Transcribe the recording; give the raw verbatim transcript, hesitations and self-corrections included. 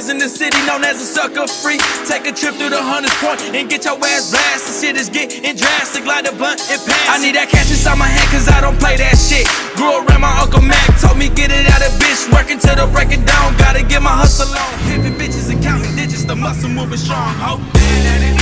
in the city known as a sucker free. Take a trip through the Hunters Point and get your ass blasted. Shit is getting drastic, like the blunt and pass. I need that cash inside my hand cause I don't play that shit. Grew around my Uncle Mac, told me get it out of bitch. Working till the break it down, gotta get my hustle on. Pimpin' bitches and counting digits, the muscle moving strong, ho.